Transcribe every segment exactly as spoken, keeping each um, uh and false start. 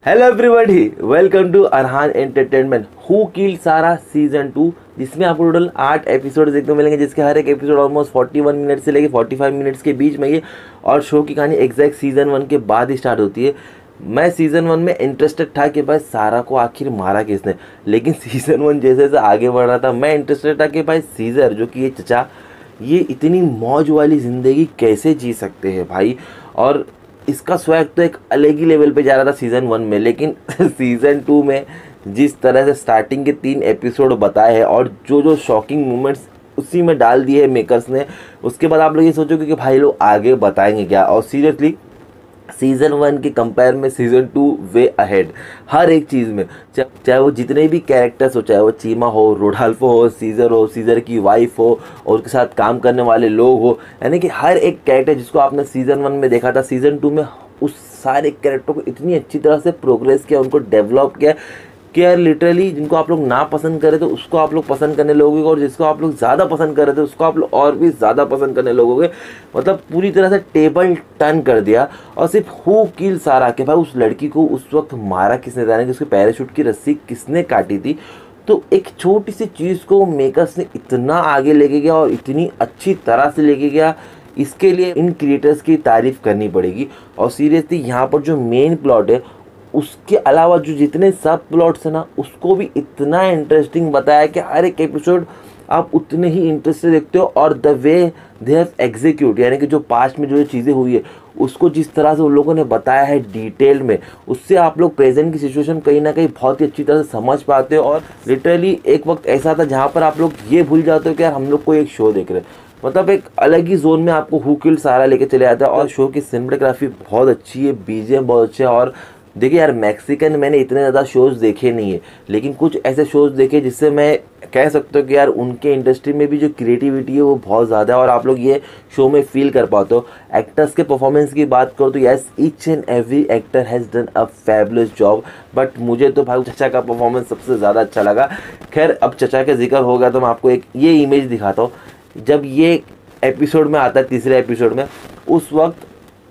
Hello everybody, welcome to Arhan entertainment. Who kill Sara season to, जिसमें आपको total आठ episode देखने को मिलेंगे, जिसके हर एक एपिसोड ऑलमोस्ट इकतालीस मिनट से लेकर पैंतालीस मिनट्स के बीच में ये और शो की कहानी एग्जैक्ट सीजन वन के बाद ही स्टार्ट होती है। मैं सीजन वन में इंटरेस्टेड था कि भाई सारा को आखिर मारा किसने, लेकिन सीजन वन जैसे जैसे आगे बढ़ रहा था मैं इंटरेस्टेड था कि भाई सीजर जो कि ये चचा ये इतनी मौज वाली ज़िंदगी कैसे जी सकते हैं भाई। और इसका स्वैग तो एक अलग ही लेवल पे जा रहा था सीज़न वन में, लेकिन सीज़न टू में जिस तरह से स्टार्टिंग के तीन एपिसोड बताए हैं और जो जो शॉकिंग मोमेंट्स उसी में डाल दिए हैं मेकर्स ने, उसके बाद आप लोग ये सोचोगे कि भाई लोग आगे बताएंगे क्या। और सीरियसली सीज़न वन के कंपेयर में सीज़न टू वे अहेड हर एक चीज़ में, चाहे वो जितने भी कैरेक्टर्स हो, चाहे वो चीमा हो, रोडाल्फो हो, सीज़र हो, सीज़र की वाइफ हो और उसके साथ काम करने वाले लोग हो, यानी कि हर एक कैरेक्टर जिसको आपने सीज़न वन में देखा था सीज़न टू में उस सारे कैरेक्टर को इतनी अच्छी तरह से प्रोग्रेस किया, उनको डेवलप किया कि यार लिटरली जिनको आप लोग ना पसंद करे तो उसको आप लोग पसंद करने लगोगे, और जिसको आप लोग ज़्यादा पसंद कर रहे थे उसको आप लोग और भी ज़्यादा पसंद करने लगोगे। मतलब पूरी तरह से टेबल टर्न कर दिया। और सिर्फ हु किल सारा के भाई उस लड़की को उस वक्त मारा किसने था, कि उसके पैराशूट की रस्सी किसने काटी थी। तो एक छोटी सी चीज़ को मेकर्स ने इतना आगे लेके गया और इतनी अच्छी तरह से लेके गया, इसके लिए इन क्रिएटर्स की तारीफ़ करनी पड़ेगी। और सीरियसली यहाँ पर जो मेन प्लॉट है उसके अलावा जो जितने सब प्लॉट्स हैं ना उसको भी इतना इंटरेस्टिंग बताया कि हर एक एपिसोड आप उतने ही इंटरेस्ट से देखते हो। और the way they have execute, यानी कि जो पास्ट में जो चीज़ें हुई है उसको जिस तरह से उन लोगों ने बताया है डिटेल में, उससे आप लोग प्रेजेंट की सिचुएशन कहीं ना कहीं बहुत ही अच्छी तरह से समझ पाते हो। और लिटरली एक वक्त ऐसा था जहाँ पर आप लोग ये भूल जाते हो कि यार हम लोग कोई एक शो देख रहे हैं, मतलब एक अलग ही जोन में आपको हु किल सारा लेके चले जाता है। और शो की सिनेमेटोग्राफी बहुत अच्छी है, बीजीएम बहुत अच्छे है। और देखिए यार, मैक्सिकन मैंने इतने ज़्यादा शोज़ देखे नहीं है, लेकिन कुछ ऐसे शोज़ देखे जिससे मैं कह सकता हूँ कि यार उनके इंडस्ट्री में भी जो क्रिएटिविटी है वो बहुत ज़्यादा है और आप लोग ये शो में फील कर पाते हो। एक्टर्स के परफॉर्मेंस की बात करो तो yes, each and every actor has done a fabulous job, but मुझे तो भाई चचा का परफॉर्मेंस सबसे ज़्यादा अच्छा लगा। खैर, अब चचा का जिक्र हो गया तो मैं आपको एक ये इमेज दिखाता हूँ। जब ये एपिसोड में आता है, तीसरे एपिसोड में, उस वक्त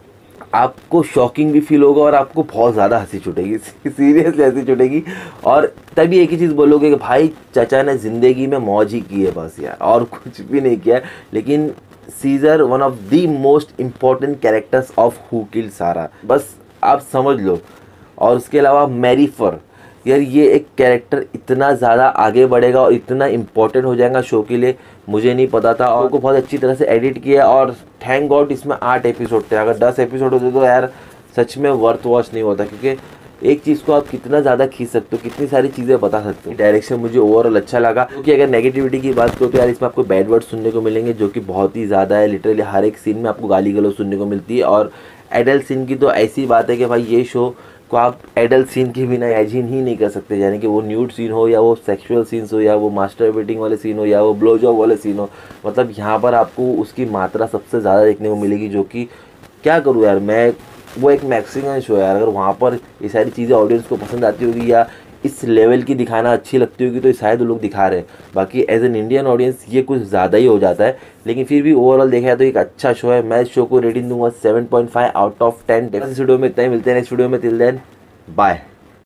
आपको शॉकिंग भी फील होगा और आपको बहुत ज़्यादा हंसी छूटेगी, सीरियसली हंसी छूटेगी। और तभी एक ही चीज़ बोलोगे कि भाई चचा ने ज़िंदगी में मौज ही की है बस यार, और कुछ भी नहीं किया है। लेकिन Caesar one of the most important characters of who kill Sara, बस आप समझ लो। और उसके अलावा मैरीफर, यार ये एक कैरेक्टर इतना ज़्यादा आगे बढ़ेगा और इतना इम्पोर्टेंट हो जाएगा शो के लिए, मुझे नहीं पता था। और को बहुत अच्छी तरह से एडिट किया और थैंक गॉड इसमें आठ एपिसोड थे। अगर दस एपिसोड होते तो यार सच में वर्थ वॉच नहीं होता, क्योंकि एक चीज़ को आप कितना ज़्यादा खींच सकते हो, कितनी सारी चीज़ें बता सकते हो। डायरेक्शन मुझे ओवरऑल अच्छा लगा, क्योंकि अगर नेगेटिविटी की बात करो तो यार इसमें आपको बैड वर्ड सुनने को मिलेंगे जो कि बहुत ही ज़्यादा है। लिटरली हर एक सीन में आपको गाली गलौज सुनने को मिलती है। और एडल्ट सीन की तो ऐसी बात है कि भाई ये शो को आप एडल्ट सीन के बिना इमेजिन ही नहीं कर सकते, यानी कि वो न्यूड सीन हो या वो सेक्सुअल सीन्स हो या वो मास्टरबेटिंग वाले सीन हो या वो ब्लो जॉब वाले सीन हो, मतलब यहाँ पर आपको उसकी मात्रा सबसे ज़्यादा देखने को मिलेगी। जो कि क्या करूँ यार मैं, वो एक मैक्सिकन शो है यार, अगर वहाँ पर ये सारी चीज़ें ऑडियंस को पसंद आती होगी या इस लेवल की दिखाना अच्छी लगती होगी तो शायद वो लोग दिखा रहे हैं। बाकी एज एन इंडियन ऑडियंस ये कुछ ज़्यादा ही हो जाता है, लेकिन फिर भी ओवरऑल देखा जाए तो एक अच्छा शो है। मैं इस शो को रेटिंग दूंगा seven point five out of ten. इस वीडियो में इतना ही, मिलते हैं नेक्स्ट वीडियो में। Till then bye.